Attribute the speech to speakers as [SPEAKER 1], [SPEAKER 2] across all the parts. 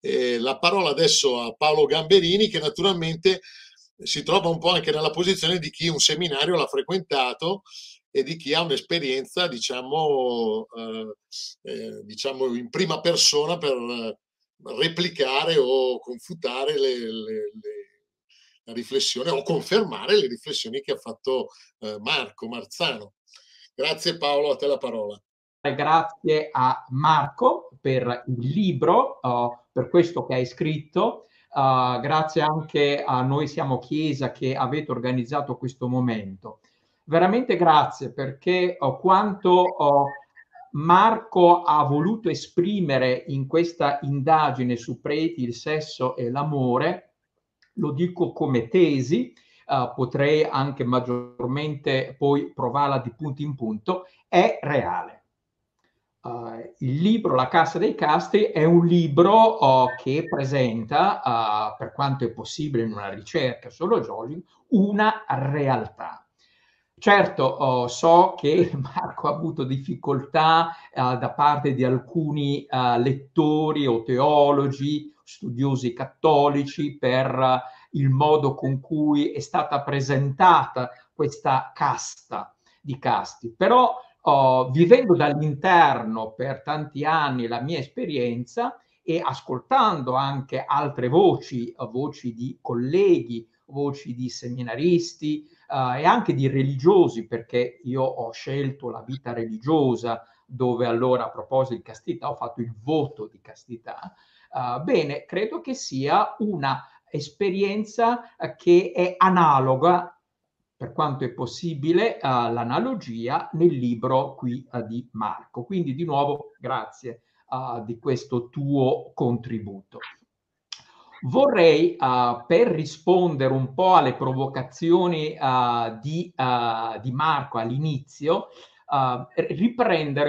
[SPEAKER 1] la parola adesso a Paolo Gamberini, che naturalmente si trova un po' anche nella posizione di chi un seminario l'ha frequentato e di chi ha un'esperienza, diciamo in prima persona per replicare o confutare la riflessione o confermare le riflessioni che ha fatto Marco Marzano. Grazie Paolo, a te la parola.
[SPEAKER 2] Grazie a Marco per il libro, per questo che hai scritto. Grazie anche a Noi Siamo Chiesa che avete organizzato questo momento. Veramente grazie perché quanto Marco ha voluto esprimere in questa indagine su preti, il sesso e l'amore, lo dico come tesi, potrei anche maggiormente poi provarla di punto in punto, è reale. Il libro La Cassa dei Castri è un libro che presenta, per quanto è possibile in una ricerca sociologica, una realtà. Certo, so che Marco ha avuto difficoltà da parte di alcuni lettori o teologi, studiosi cattolici, per il modo con cui è stata presentata questa casta di casti. Però vivendo dall'interno per tanti anni la mia esperienza e ascoltando anche altre voci, voci di colleghi, voci di seminaristi e anche di religiosi, perché io ho scelto la vita religiosa, dove allora a proposito di castità ho fatto il voto di castità. Bene, credo che sia una esperienza che è analoga, per quanto è possibile, l'analogia nel libro qui di Marco. Quindi di nuovo grazie di questo tuo contributo. Vorrei, per rispondere un po' alle provocazioni di Marco all'inizio, riprendere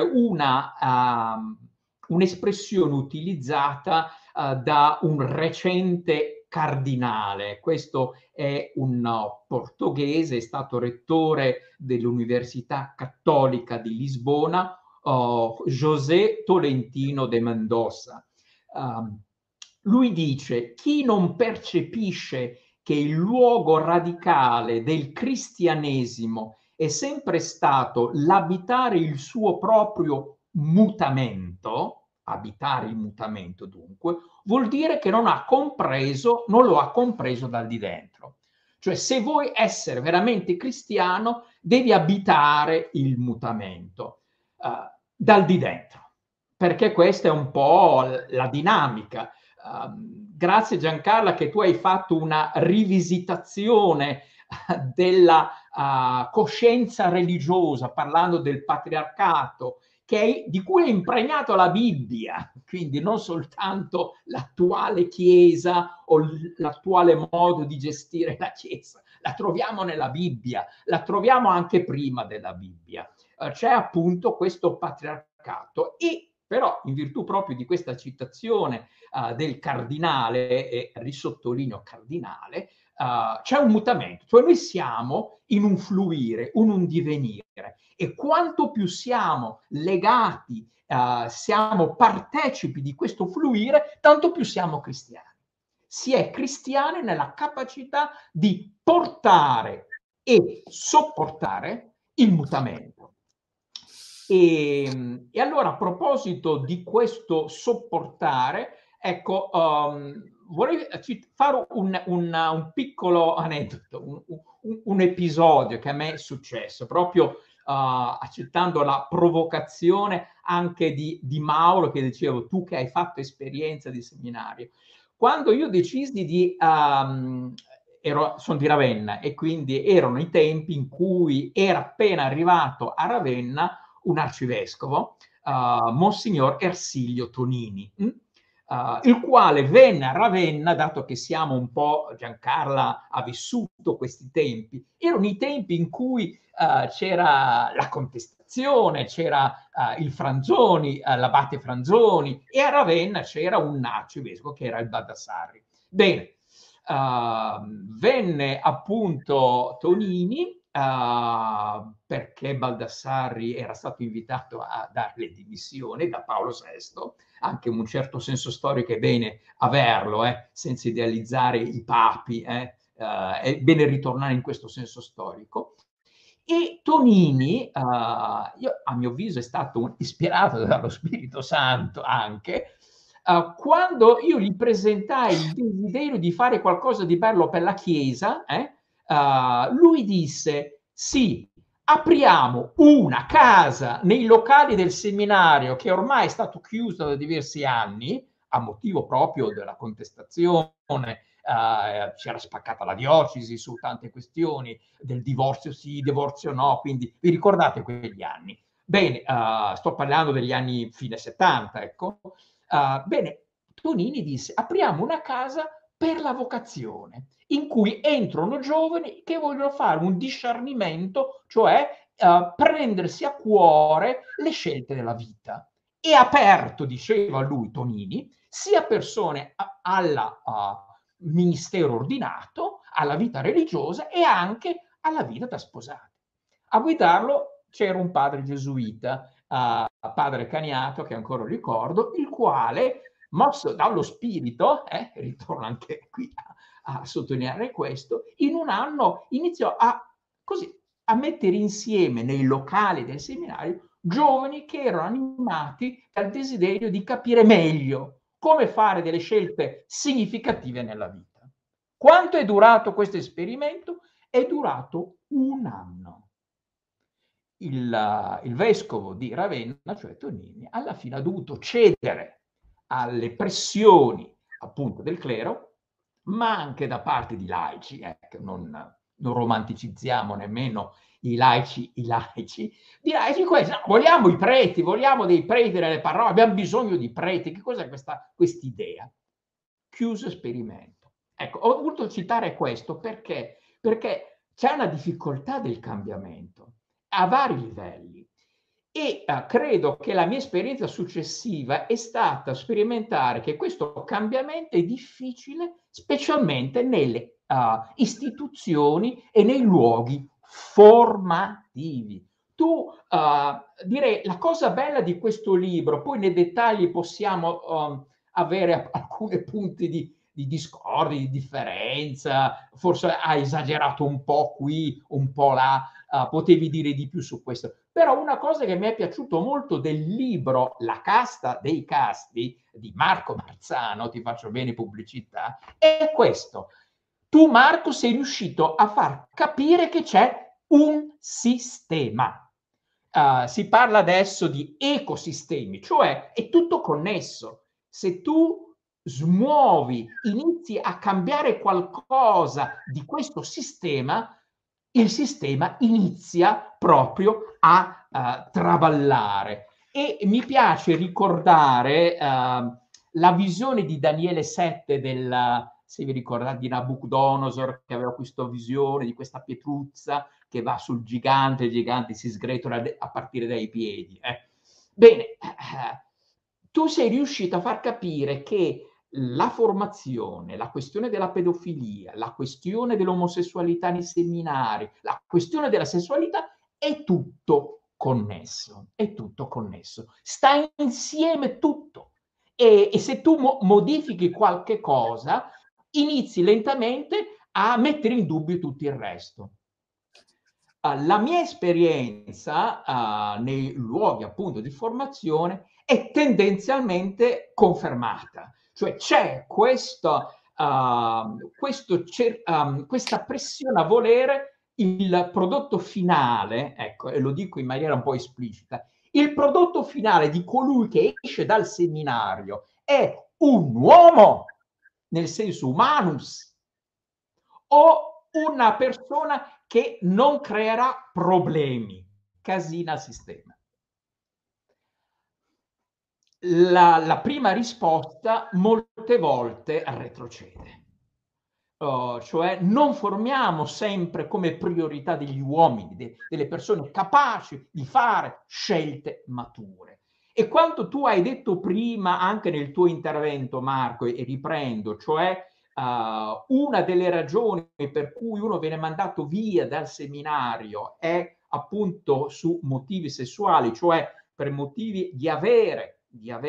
[SPEAKER 2] un'espressione utilizzata da un recente cardinale. Questo è un portoghese, è stato rettore dell'Università Cattolica di Lisbona, José Tolentino de Mendoza. Lui dice: chi non percepisce che il luogo radicale del cristianesimo è sempre stato l'abitare il suo proprio mutamento, abitare il mutamento dunque, vuol dire che non lo ha compreso dal di dentro. Cioè, se vuoi essere veramente cristiano, devi abitare il mutamento dal di dentro, perché questa è un po' la dinamica. Grazie Giancarla che tu hai fatto una rivisitazione della coscienza religiosa, parlando del patriarcato, di cui è impregnato la Bibbia, quindi non soltanto l'attuale Chiesa o l'attuale modo di gestire la Chiesa, la troviamo nella Bibbia, la troviamo anche prima della Bibbia. C'è appunto questo patriarcato e però in virtù proprio di questa citazione del cardinale, e risottolineo cardinale, c'è un mutamento, cioè noi siamo in un fluire, in un divenire, e quanto più siamo legati, siamo partecipi di questo fluire, tanto più siamo cristiani. Si è cristiani nella capacità di portare e sopportare il mutamento. E allora a proposito di questo sopportare, ecco, vorrei fare un piccolo aneddoto, un episodio che a me è successo, proprio accettando la provocazione anche di Mauro, che dicevo, tu che hai fatto esperienza di seminario. Quando io decisi di... sono di Ravenna e quindi erano i tempi in cui era appena arrivato a Ravenna un arcivescovo, Monsignor Ersilio Tonini, il quale venne a Ravenna, dato che siamo un po', Giancarla ha vissuto questi tempi, erano i tempi in cui c'era la contestazione, c'era il Franzoni, l'abate Franzoni, e a Ravenna c'era un arcivescovo che era il Baldassarri. Bene, venne appunto Tonini perché Baldassarri era stato invitato a dare le dimissioni da Paolo VI, anche in un certo senso storico è bene averlo, senza idealizzare i papi, è bene ritornare in questo senso storico. E Tonini, io, a mio avviso, è stato ispirato dallo Spirito Santo anche, quando io gli presentai il desiderio di fare qualcosa di bello per la Chiesa, lui disse: sì, apriamo una casa nei locali del seminario che ormai è stato chiuso da diversi anni, a motivo proprio della contestazione, c'era spaccata la diocesi su tante questioni, del divorzio sì, divorzio no, quindi vi ricordate quegli anni? Bene, sto parlando degli anni fine 70, ecco. Bene, Tonini disse: apriamo una casa per la vocazione, in cui entrano giovani che vogliono fare un discernimento, cioè prendersi a cuore le scelte della vita. È aperto, diceva lui, Tonini, sia persone al ministero ordinato, alla vita religiosa e anche alla vita da sposati. A guidarlo c'era un padre gesuita, padre Caniato, che ancora ricordo, il quale, mosso dallo spirito, ritorno anche qui a sottolineare questo, in un anno iniziò a mettere insieme nei locali del seminario giovani che erano animati dal desiderio di capire meglio come fare delle scelte significative nella vita. Quanto è durato questo esperimento? È durato un anno. Il vescovo di Ravenna, cioè Tonini, alla fine ha dovuto cedere alle pressioni appunto del clero, ma anche da parte di laici, non romanticizziamo nemmeno i laici, di laici questo, no, vogliamo i preti, vogliamo dei preti nelle parrocchie, abbiamo bisogno di preti. Che cos'è questa idea? Chiuso esperimento. Ecco, ho voluto citare questo perché c'è una difficoltà del cambiamento a vari livelli e credo che la mia esperienza successiva è stata sperimentare che questo cambiamento è difficile, specialmente nelle istituzioni e nei luoghi formativi. Tu direi la cosa bella di questo libro, poi nei dettagli possiamo avere alcuni punti di discordia, di differenza, forse ha esagerato un po' qui, un po' là, potevi dire di più su questo. Però una cosa che mi è piaciuto molto del libro La casta dei casti di Marco Marzano, ti faccio bene pubblicità, è questo. Tu, Marco, sei riuscito a far capire che c'è un sistema. Si parla adesso di ecosistemi, cioè è tutto connesso. Se tu smuovi, inizi a cambiare qualcosa di questo sistema, il sistema inizia proprio a traballare. E mi piace ricordare la visione di Daniele 7 se vi ricordate, di Nabucodonosor, che aveva questa visione di questa pietruzza che va sul gigante, il gigante si sgretola a partire dai piedi. Bene, tu sei riuscito a far capire che la formazione, la questione della pedofilia, la questione dell'omosessualità nei seminari, la questione della sessualità è tutto connesso, è tutto connesso, sta insieme tutto. E se tu modifichi qualche cosa, inizi lentamente a mettere in dubbio tutto il resto. La mia esperienza nei luoghi appunto di formazione è tendenzialmente confermata, cioè c'è questa pressione a volere il prodotto finale, ecco, e lo dico in maniera un po' esplicita, il prodotto finale di colui che esce dal seminario è un uomo, nel senso humanus, o una persona che non creerà problemi, casina al sistema. La prima risposta molte volte retrocede. Cioè non formiamo sempre come priorità degli uomini, delle persone capaci di fare scelte mature. E quanto tu hai detto prima anche nel tuo intervento, Marco, e riprendo, cioè una delle ragioni per cui uno viene mandato via dal seminario è appunto su motivi sessuali, cioè per motivi di avere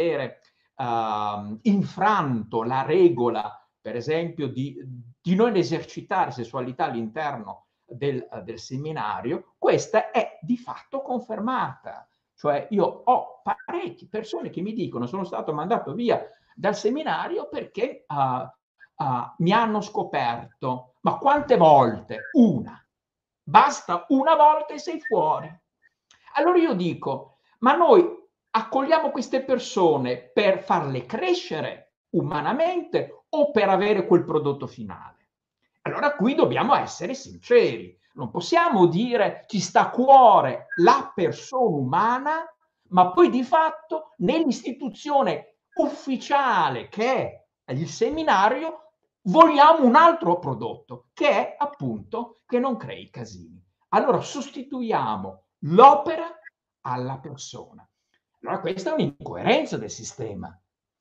[SPEAKER 2] infranto la regola, per esempio, di non esercitare sessualità all'interno del seminario, questa è di fatto confermata. Cioè io ho parecchie persone che mi dicono sono stato mandato via dal seminario perché mi hanno scoperto. Ma quante volte? Una. Basta una volta e sei fuori. Allora io dico, ma noi accogliamo queste persone per farle crescere umanamente o per avere quel prodotto finale? Allora qui dobbiamo essere sinceri, non possiamo dire ci sta a cuore la persona umana, ma poi di fatto nell'istituzione ufficiale che è il seminario vogliamo un altro prodotto che è appunto che non crei casini. Allora sostituiamo l'opera alla persona. Allora questa è un'incoerenza del sistema.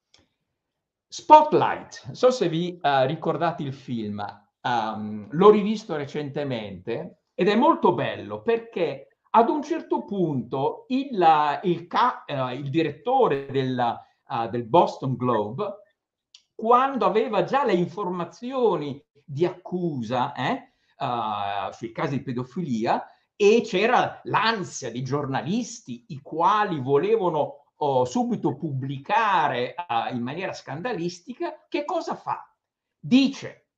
[SPEAKER 2] Spotlight, non so se vi ricordate il film, l'ho rivisto recentemente ed è molto bello perché ad un certo punto il direttore del Boston Globe, quando aveva già le informazioni di accusa sui casi di pedofilia, e c'era l'ansia di giornalisti i quali volevano subito pubblicare in maniera scandalistica, che cosa fa? Dice,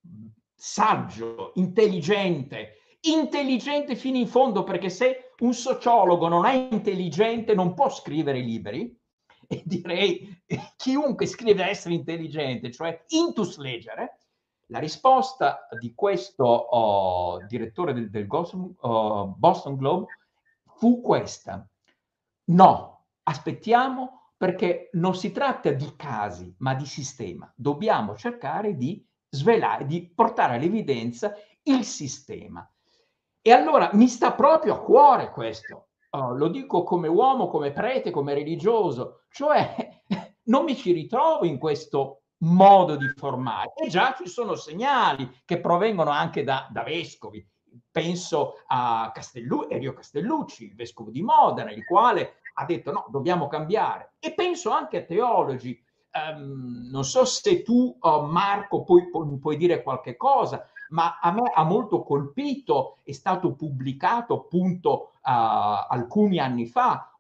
[SPEAKER 2] saggio, intelligente fino in fondo, perché se un sociologo non è intelligente non può scrivere libri, e direi chiunque scrive deve essere intelligente, cioè intus legere. La risposta di questo direttore del Boston Globe fu questa: no, aspettiamo, perché non si tratta di casi, ma di sistema. Dobbiamo cercare di svelare, di portare all'evidenza il sistema. E allora mi sta proprio a cuore questo. Lo dico come uomo, come prete, come religioso, cioè non mi ci ritrovo in questo modo di formare. E già ci sono segnali che provengono anche da vescovi. Penso a Elio Castellucci, il vescovo di Modena, il quale ha detto no, dobbiamo cambiare. E penso anche a teologi. Non so se tu, Marco, puoi dire qualche cosa, ma a me ha molto colpito, è stato pubblicato appunto alcuni anni fa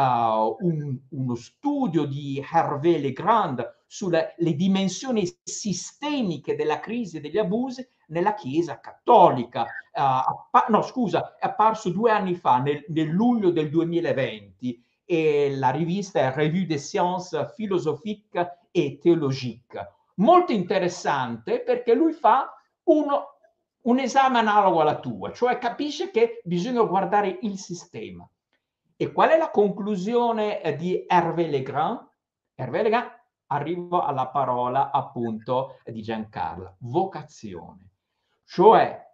[SPEAKER 2] uno studio di Hervé Legrand sulle dimensioni sistemiche della crisi e degli abusi nella Chiesa cattolica. No, scusa, è apparso 2 anni fa, nel luglio del 2020, e la rivista è Revue des Sciences Philosophiques et Théologiques. Molto interessante perché lui fa un esame analogo alla tua, cioè capisce che bisogna guardare il sistema. E qual è la conclusione di Hervé Legrand? Hervé Legrand, arrivo alla parola appunto di Giancarlo, vocazione. Cioè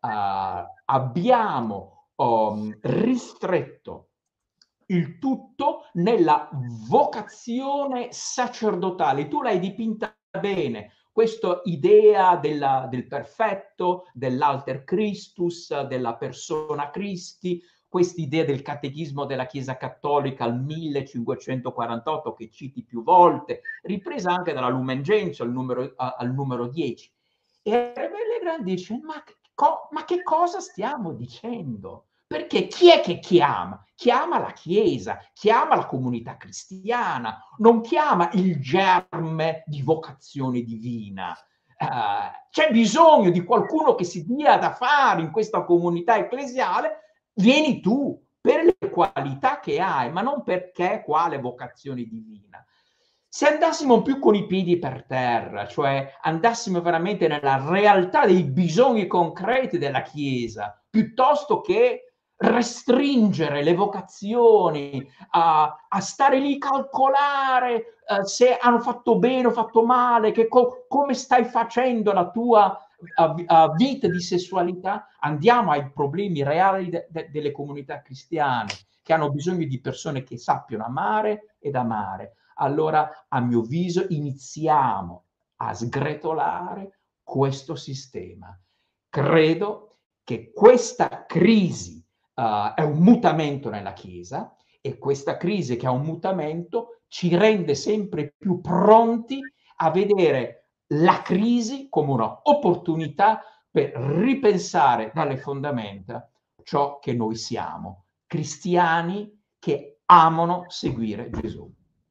[SPEAKER 2] abbiamo ristretto il tutto nella vocazione sacerdotale. Tu l'hai dipinta bene, questa idea del perfetto, dell'alter Christus, della persona Christi, questa idea del catechismo della Chiesa Cattolica al 1548, che citi più volte, ripresa anche dalla Lumen Gentium al numero 10. E Legrand dice, ma che cosa stiamo dicendo? Perché chi è che chiama? Chiama la Chiesa, chiama la comunità cristiana, non chiama il germe di vocazione divina. C'è bisogno di qualcuno che si dia da fare in questa comunità ecclesiale, vieni tu per le qualità che hai, ma non perché quale vocazione divina. Se andassimo più con i piedi per terra, cioè andassimo veramente nella realtà dei bisogni concreti della Chiesa, piuttosto che restringere le vocazioni, a stare lì calcolare se hanno fatto bene o fatto male, come stai facendo la tua vita di sessualità, andiamo ai problemi reali delle comunità cristiane, che hanno bisogno di persone che sappiano amare ed amare. Allora, a mio avviso, iniziamo a sgretolare questo sistema. Credo che questa crisi è un mutamento nella Chiesa, e questa crisi che è un mutamento ci rende sempre più pronti a vedere la crisi come un'opportunità per ripensare dalle fondamenta ciò che noi siamo, cristiani che amano seguire Gesù.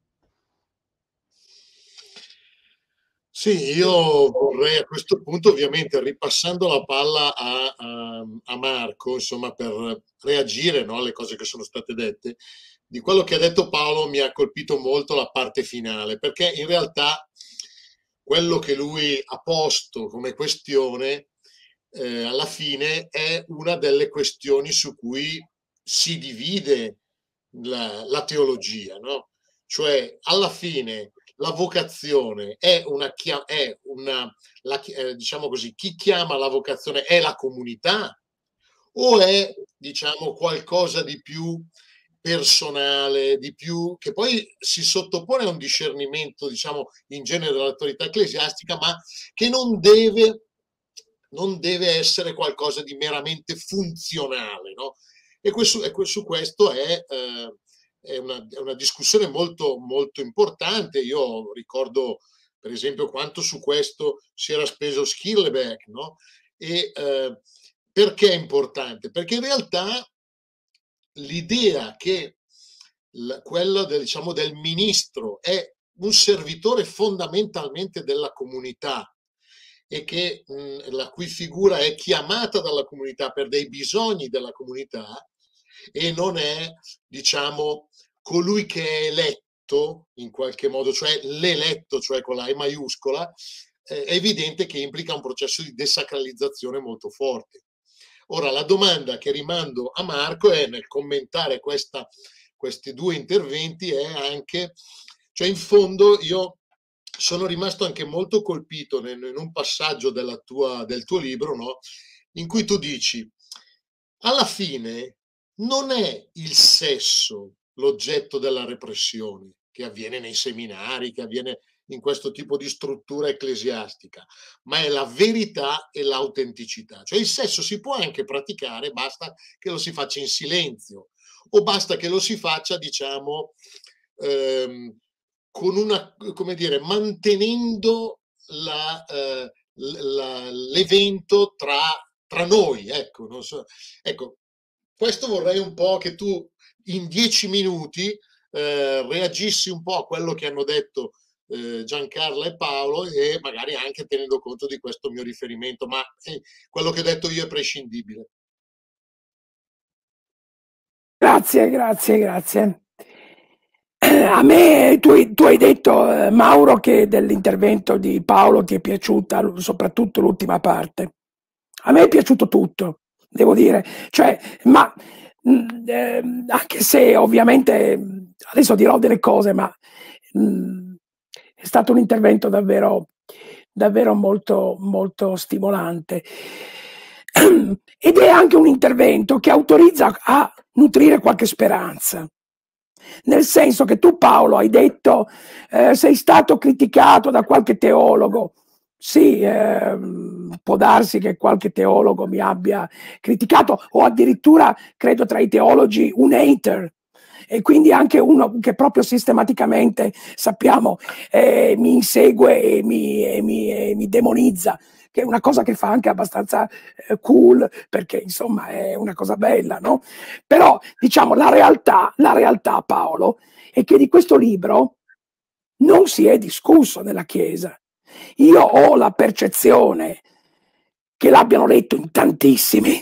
[SPEAKER 1] Sì, io vorrei a questo punto, ovviamente, ripassando la palla a Marco, insomma, per reagire, no, alle cose che sono state dette. Di quello che ha detto Paolo mi ha colpito molto la parte finale, perché in realtà quello che lui ha posto come questione, alla fine è una delle questioni su cui si divide la teologia, no? Cioè, alla fine la vocazione è diciamo così, chi chiama la vocazione è la comunità, o è, diciamo, qualcosa di più personale, di più, che poi si sottopone a un discernimento, diciamo, in genere dell'autorità ecclesiastica, ma che non deve essere qualcosa di meramente funzionale, no? E su questo è una discussione molto, molto importante. Io ricordo, per esempio, quanto su questo si era speso Schillebeck, no? E perché è importante? Perché in realtà l'idea che quello diciamo, del ministro è un servitore fondamentalmente della comunità, e che la cui figura è chiamata dalla comunità per dei bisogni della comunità, e non è, diciamo, colui che è eletto in qualche modo, cioè l'eletto, cioè con la E maiuscola, è evidente che implica un processo di desacralizzazione molto forte. Ora, la domanda che rimando a Marco è, nel commentare questi due interventi, è anche, cioè in fondo io sono rimasto anche molto colpito in un passaggio del tuo libro, no? In cui tu dici, alla fine non è il sesso l'oggetto della repressione che avviene nei seminari, che avviene in questo tipo di struttura ecclesiastica, ma è la verità e l'autenticità. Cioè il sesso si può anche praticare, basta che lo si faccia in silenzio, o basta che lo si faccia, diciamo, con una, come dire, mantenendo l'evento tra noi, ecco, non so. Ecco, questo vorrei un po' che tu in 10 minuti reagissi un po' a quello che hanno detto Giancarla e Paolo, e magari anche tenendo conto di questo mio riferimento, ma quello che ho detto io è prescindibile.
[SPEAKER 3] Grazie, grazie, grazie. A me, tu hai detto, Mauro, che dell'intervento di Paolo ti è piaciuta soprattutto l'ultima parte. A me è piaciuto tutto, devo dire. Cioè, ma anche se ovviamente adesso dirò delle cose, ma è stato un intervento davvero, davvero molto, molto stimolante. Ed è anche un intervento che autorizza a nutrire qualche speranza. Nel senso che tu, Paolo, hai detto sei stato criticato da qualche teologo. Sì, può darsi che qualche teologo mi abbia criticato, o addirittura, credo, tra i teologi un hater, e quindi anche uno che proprio sistematicamente, sappiamo, mi insegue e mi demonizza, che è una cosa che fa anche abbastanza cool, perché insomma è una cosa bella, no? Però diciamo la realtà, Paolo, è che di questo libro non si è discusso nella Chiesa. Io ho la percezione che l'abbiano letto in tantissimi,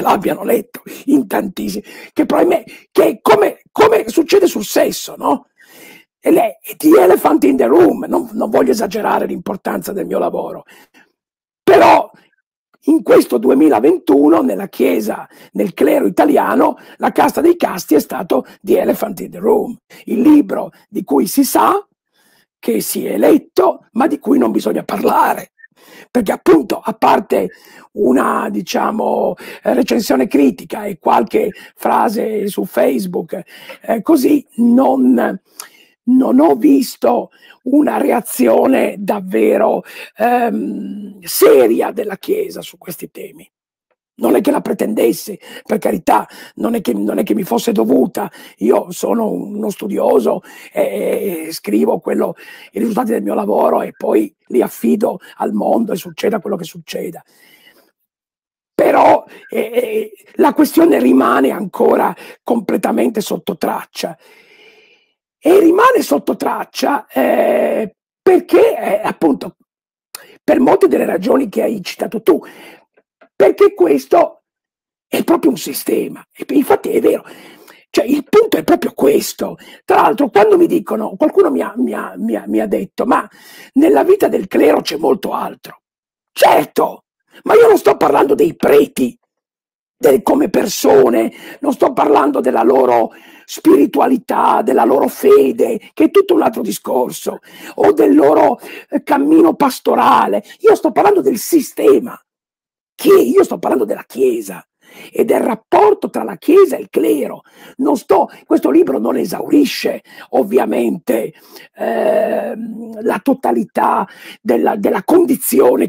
[SPEAKER 3] che probabilmente, che come succede sul sesso, no? E the elephant in the room, non voglio esagerare l'importanza del mio lavoro, però in questo 2021 nella Chiesa, nel clero italiano, la casta dei casti è stato The Elephant in the Room, il libro di cui si sa che si è letto, ma di cui non bisogna parlare. Perché appunto, a parte una, diciamo, recensione critica e qualche frase su Facebook, così non non ho visto una reazione davvero seria della Chiesa su questi temi. Non è che la pretendessi, per carità, non è che mi fosse dovuta. Io sono uno studioso e scrivo i risultati del mio lavoro e poi li affido al mondo e succeda quello che succeda. Però la questione rimane ancora completamente sotto traccia. E rimane sotto traccia perché, appunto, per molte delle ragioni che hai citato tu, perché questo è proprio un sistema. E infatti è vero, cioè il punto è proprio questo. Tra l'altro, quando mi dicono, qualcuno mi ha detto, ma nella vita del clero c'è molto altro. Certo, ma io non sto parlando dei preti come persone, non sto parlando della loro spiritualità, della loro fede, che è tutto un altro discorso, o del loro cammino pastorale. Io sto parlando del sistema, io sto parlando della Chiesa e del rapporto tra la Chiesa e il clero. Questo libro non esaurisce ovviamente la totalità della condizione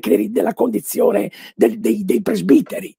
[SPEAKER 3] dei presbiteri.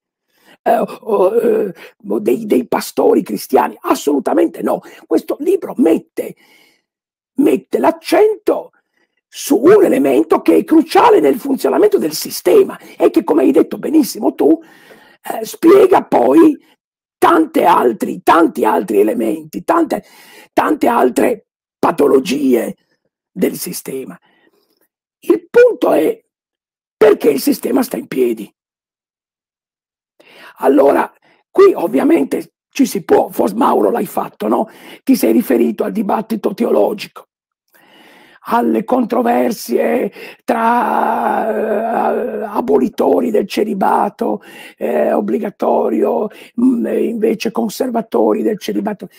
[SPEAKER 3] Dei pastori cristiani, assolutamente no. Questo libro mette l'accento su un elemento che è cruciale nel funzionamento del sistema e che, come hai detto benissimo tu, spiega poi tanti altri elementi, tante altre patologie del sistema. Il punto è perché il sistema sta in piedi. Allora, qui ovviamente ci si può, forse Mauro l'hai fatto, no? Ti sei riferito al dibattito teologico, alle controversie tra abolitori del celibato, obbligatorio, invece conservatori del celibato.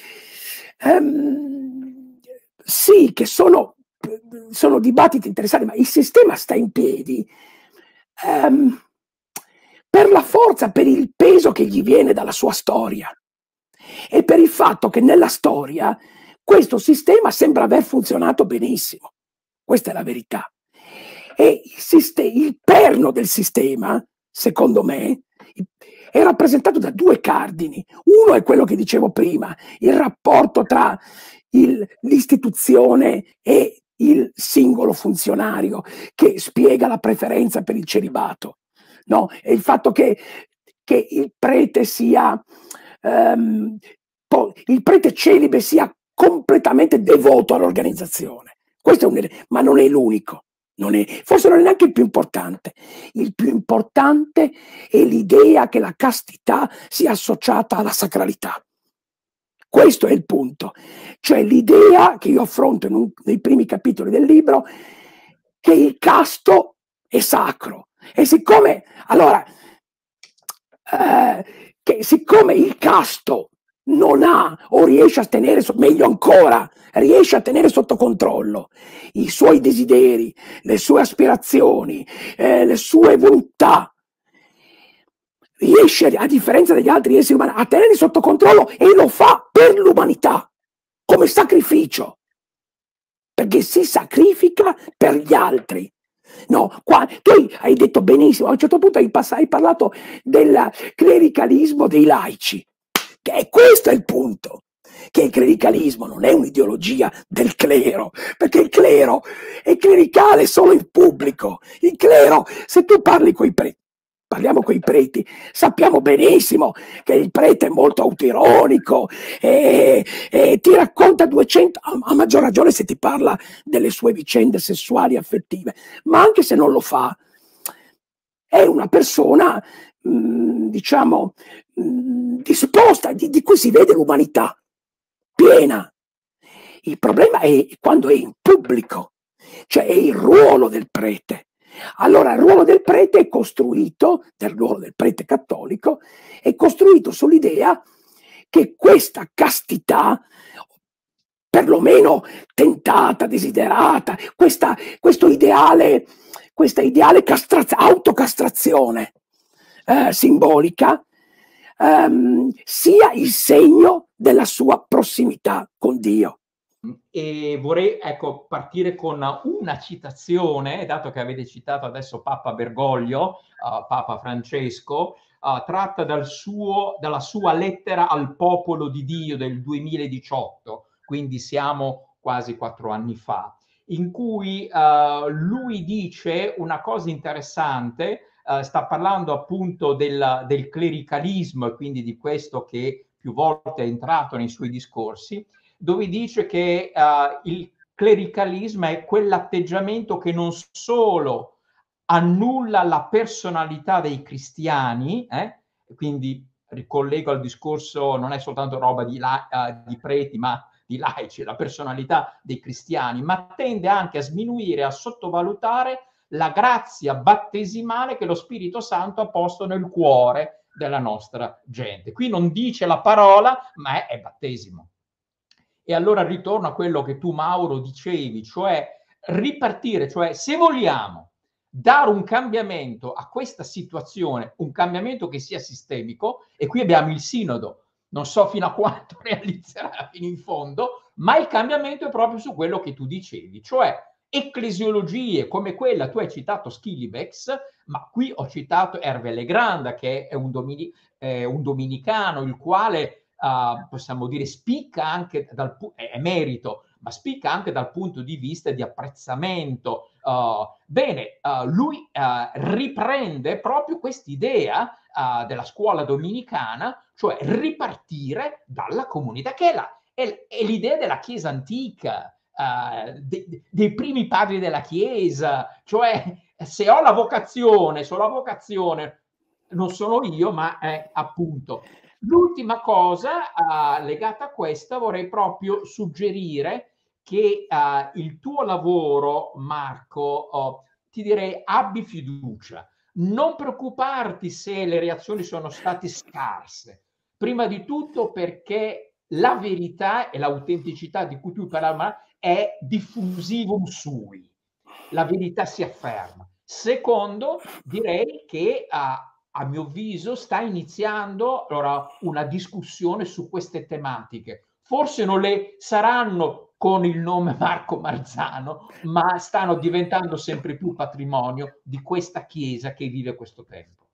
[SPEAKER 3] Sì, che sono dibattiti interessanti, ma il sistema sta in piedi per la forza, per il peso che gli viene dalla sua storia e per il fatto che nella storia questo sistema sembra aver funzionato benissimo. Questa è la verità. E il perno del sistema, secondo me, è rappresentato da due cardini. Uno è quello che dicevo prima, il rapporto tra l'istituzione e il singolo funzionario che spiega la preferenza per il celibato. No? E il fatto che il prete sia il prete celibe sia completamente devoto all'organizzazione. Questo ma non è l'unico, forse non è neanche il più importante. Il più importante è l'idea che la castità sia associata alla sacralità. Questo è il punto, cioè l'idea che io affronto nei primi capitoli del libro, che il casto è sacro. E siccome siccome il casto non ha o riesce a tenere, meglio ancora, riesce a tenere sotto controllo i suoi desideri, le sue aspirazioni, le sue volontà, riesce, a differenza degli altri esseri umani, a tenerli sotto controllo e lo fa per l'umanità, come sacrificio, perché si sacrifica per gli altri. No, tu hai detto benissimo, a un certo punto hai parlato del clericalismo dei laici, che questo è il punto, che il clericalismo non è un'ideologia del clero, perché il clero è clericale solo in pubblico. Il clero, se tu parli coi preti, parliamo coi preti, sappiamo benissimo che il prete è molto autoironico e ti racconta 200, a maggior ragione se ti parla delle sue vicende sessuali e affettive, ma anche se non lo fa, è una persona, diciamo, disposta, di cui si vede l'umanità piena. Il problema è quando è in pubblico, cioè è il ruolo del prete. Allora il ruolo del prete è costruito, del ruolo del prete cattolico, è costruito sull'idea che questa castità, perlomeno tentata, desiderata, questo ideale autocastrazione simbolica, sia il segno della sua prossimità con Dio.
[SPEAKER 2] E vorrei, ecco, partire con una citazione, dato che avete citato adesso Papa Bergoglio, Papa Francesco, tratta dalla sua lettera al popolo di Dio del 2018, quindi siamo quasi 4 anni fa, in cui lui dice una cosa interessante, sta parlando appunto del clericalismo, quindi di questo che più volte è entrato nei suoi discorsi, dove dice che il clericalismo è quell'atteggiamento che non solo annulla la personalità dei cristiani, quindi ricollego al discorso, non è soltanto roba di preti, ma di laici, la personalità dei cristiani, ma tende anche a sminuire, a sottovalutare la grazia battesimale che lo Spirito Santo ha posto nel cuore della nostra gente. Qui non dice la parola, ma è battesimo. E allora ritorno a quello che tu, Mauro, dicevi, cioè ripartire, cioè se vogliamo dare un cambiamento a questa situazione, un cambiamento che sia sistemico, e qui abbiamo il sinodo, non so fino a quanto realizzerà fino in fondo, ma il cambiamento è proprio su quello che tu dicevi, cioè ecclesiologie come quella, tu hai citato Schillebeeckx, ma qui ho citato Hervé Legrand, che è un dominicano, il quale possiamo dire spicca anche è merito, ma spicca anche dal punto di vista di apprezzamento. Lui riprende proprio quest'idea della scuola dominicana, cioè ripartire dalla comunità, che è l'idea della Chiesa antica, dei primi padri della Chiesa, cioè se ho la vocazione, non sono io, ma è appunto. L'ultima cosa legata a questa, vorrei proprio suggerire che il tuo lavoro, Marco, ti direi abbi fiducia, non preoccuparti se le reazioni sono state scarse, prima di tutto perché la verità e l'autenticità di cui tu parlavi è diffusivum sui, la verità si afferma. Secondo, direi che a mio avviso sta iniziando allora una discussione su queste tematiche. Forse non le saranno con il nome Marco Marzano, ma stanno diventando sempre più patrimonio di questa Chiesa che vive questo tempo.